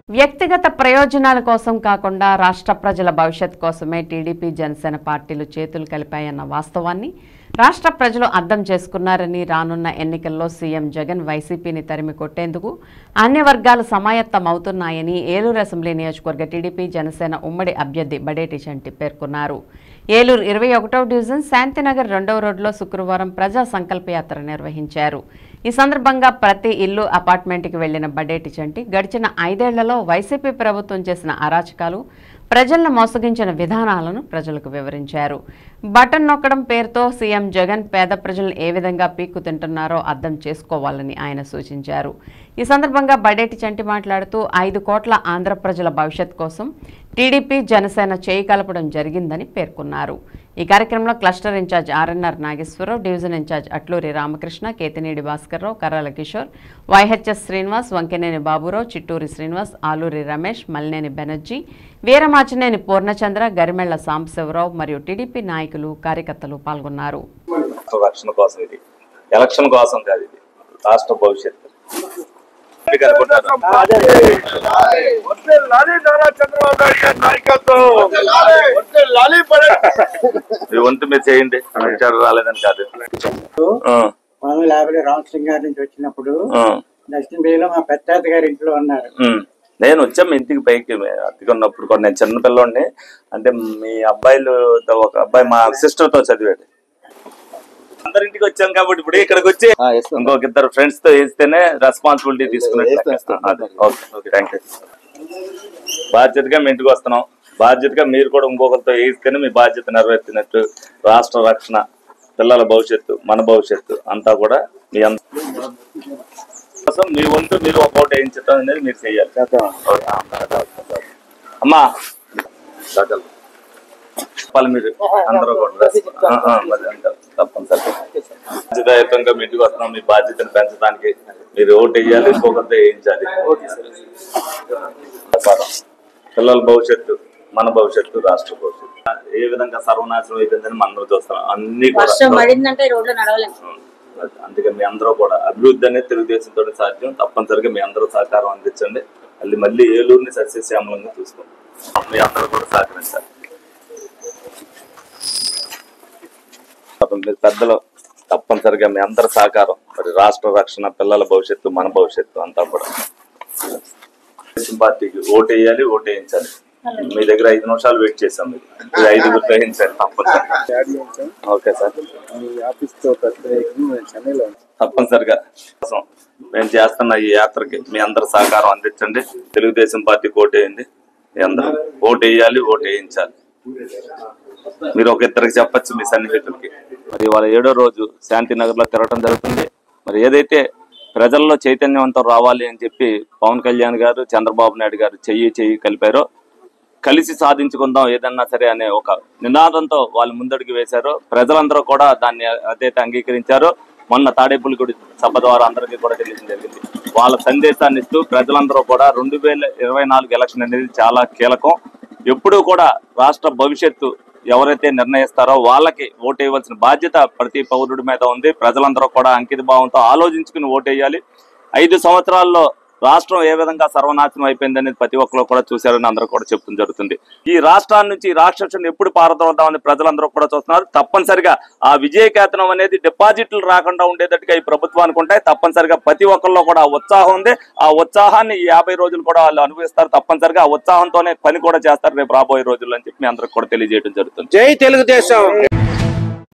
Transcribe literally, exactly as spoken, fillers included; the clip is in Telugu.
వ్యక్తిగత ప్రయోజనాల కోసం కాకుండా రాష్ట్ర ప్రజల భవిష్యత్ కోసమే టీడీపీ జనసేన పార్టీలు చేతులు కలిపాయన్న వాస్తవాన్ని రాష్ట్ర ప్రజలు అర్థం చేసుకున్నారని రానున్న ఎన్నికల్లో సీఎం జగన్ వైసీపీని తరిమి కొట్టేందుకు అన్ని వర్గాలు సమాయత్తమవుతున్నాయని ఏలూరు అసెంబ్లీ నియోజకవర్గ టీడీపీ జనసేన ఉమ్మడి అభ్యర్థి బడేటి చంటి పేర్కొన్నారు. ఏలూరు ఇరవై ఒకటవ డివిజన్ శాంతినగర్ రెండవ రోడ్లో శుక్రవారం ప్రజా సంకల్పయాత్ర నిర్వహించారు. ఈ సందర్భంగా ప్రతి ఇల్లు అపార్ట్మెంట్కి వెళ్లిన బడేటి చంటి గడిచిన ఐదేళ్లలో వైసీపీ ప్రభుత్వం చేసిన అరాచకాలు, ప్రజలను మోసగించిన విధానాలను ప్రజలకు వివరించారు. బటన్ నొక్కడం పేరుతో సీఎం జగన్ పేద ప్రజలను ఏ విధంగా పీక్కు తింటున్నారో అర్థం చేసుకోవాలని ఆయన సూచించారు. ఈ సందర్భంగా బడేటి చంటి మాట్లాడుతూ ఐదు కోట్ల ఆంధ్ర ప్రజల భవిష్యత్ కోసం టీడీపీ జనసేన చేయి కలపడం జరిగిందని పేర్కొన్నారు. ఈ కార్యక్రమంలో cluster incharge RNR Nageswararao, division incharge Atluri Ramakrishna, Kethinedi Bhaskarrao, Karrala Kishore, YHS Srinivas, Vankeneni Baburao, Chitturi Srinivas, Aluri Ramesh, Mallineni Banerjee, Veeramachineni Purnachandra, Garimella Sambasivarao మరియు టీడీపీ నాయకులు, కార్యకర్తలు పాల్గొన్నారు. రక్షణ కోసం ఇది ఎలక్షన్ కోసం కాదు, ఇది రాష్ట్ర భవిష్యత్తు. వంతు మీరు చేయండి, రాలేదని కాదు. రామసింగ్ గారి నుంచి వచ్చినప్పుడు దక్షిణ మా పెద్ద గారి ఇంట్లో ఉన్నారు. నేను వచ్చాము ఇంటికి పైకి అతిగా ఉన్నప్పుడు కూడా నేను చిన్న పిల్లోడిని. అంటే మీ అబ్బాయిలు ఒక అబ్బాయి మా సిస్టర్ తో చదివాడు. అందరింటికి వచ్చాం కాబట్టి ఇప్పుడు ఇక్కడికి వచ్చి ఇంకొక ఇద్దరు ఫ్రెండ్స్ తో వేస్తేనే రెస్పాన్సిబిలిటీ తీసుకున్నట్టు. బాధ్యతగా మీ ఇంటికి వస్తున్నాం, బాధ్యతగా మీరు కూడా ఇంకొకరితో వేస్తేనే మీ బాధ్యత నెరవేర్చినట్టు. రాష్ట్ర రక్షణ, పిల్లల భవిష్యత్తు, మన భవిష్యత్తు అంతా కూడా మీ కోసం మీ వంతు మీరు ఒక ఓటు వేయించడం అనేది మీరు చెయ్యాలి. అమ్మా చెప్పాలి మీరు అందరూ కూడా తప్పనిసరి బాధ్యతాయుతంగా మీ ఇంటికి వస్తున్నాం. మీ బాధ్యతను పెంచడానికి మీరు ఓటు వేయాలి, ఇంకొకరితో వేయించాలి. పిల్లల భవిష్యత్తు, మన భవిష్యత్తు, రాష్ట్ర భవిష్యత్తు ఏ విధంగా సర్వనాశనం అయిపోయిందని మనం చూస్తున్నాం. అన్ని అందుకే మీ అందరూ కూడా అభివృద్ధి అనేది తెలుగుదేశంతో సాధ్యం. తప్పనిసరిగా మీ అందరూ సహకారం అందించండి. మళ్ళీ మళ్ళీ ఏలూరుని సస్యశ్యామలంగా చూసుకోండి. మీ అందరూ కూడా సహకరించాలి. పెద్దలు తప్పనిసరిగా మీ అందరి సహకారం, మరి రాష్ట్ర రక్షణ, పిల్లల భవిష్యత్తు, మన భవిష్యత్తు అంతా కూడా పార్టీకి ఓటు వేయాలి, ఓటు వేయించాలి. మీ దగ్గర ఐదు నిమిషాలు వెయిట్ చేసాం, మీరు ఐదుగురు గ్రహించాలి తప్పనిసరిగా. ఓకే సార్, తప్పనిసరిగా మేము చేస్తున్న ఈ యాత్రకి మీ అందరి సహకారం అందించండి. తెలుగుదేశం పార్టీకి ఓటు వేయండి. మీ అందరూ ఓటు వేయాలి, ఓటు వేయించాలి. మీరు ఒక ఇద్దరికి చెప్పచ్చు మీ సన్నిహితులకి. మరి ఇవాళ ఏడో రోజు శాంతినగర్ లో తిరగడం జరుగుతుంది. మరి ఏదైతే ప్రజల్లో చైతన్యవంతం రావాలి అని చెప్పి పవన్ కళ్యాణ్ గారు, చంద్రబాబు నాయుడు గారు చెయ్యి చెయ్యి కలిపారో, కలిసి సాధించుకుందాం ఏదన్నా సరే అనే ఒక నినాదంతో వాళ్ళు ముందడుగు వేశారు. ప్రజలందరూ కూడా దాన్ని అదైతే అంగీకరించారు. మొన్న తాడేపల్లిగూడి సభ ద్వారా అందరికీ కూడా తెలియడం జరిగింది. వాళ్ళ సందేశాన్ని ఇస్తూ ప్రజలందరూ కూడా రెండు వేల ఇరవై నాలుగు ఎలక్షన్ అనేది చాలా కీలకం. ఎప్పుడూ కూడా రాష్ట్ర భవిష్యత్తు ఎవరైతే నిర్ణయిస్తారో వాళ్ళకి ఓటు వేయవలసిన బాధ్యత ప్రతి పౌరుడి మీద ఉంది. ప్రజలందరూ కూడా అంకిత భావంతో ఆలోచించుకుని ఓటు వేయాలి. ఐదు సంవత్సరాల్లో రాష్ట్రం ఏ విధంగా సర్వనాశనం అయిపోయింది అనేది ప్రతి ఒక్కరు కూడా చూశారని అందరూ కూడా చెప్పడం జరుగుతుంది. ఈ రాష్ట్రాన్ని నుంచి రాక్షసుని ఎప్పుడు పారదోద్దామని ప్రజలందరూ కూడా చూస్తున్నారు. తప్పనిసరిగా ఆ విజయకేతనం అనేది డిపాజిట్లు రాకుండా ఉండేటట్టుగా ఈ ప్రభుత్వానికి ఉంటాయి. తప్పనిసరిగా ప్రతి ఒక్కరిలో కూడా ఉత్సాహం ఉంది. ఆ ఉత్సాహాన్ని ఈ యాభై రోజులు కూడా వాళ్ళు అనుభవిస్తారు. తప్పనిసరిగా ఆ ఉత్సాహంతోనే పని కూడా చేస్తారు రేపు రాబోయే రోజుల్లో అని చెప్పి మీ అందరికి కూడా తెలియజేయడం జరుగుతుంది. జై తెలుగుదేశం.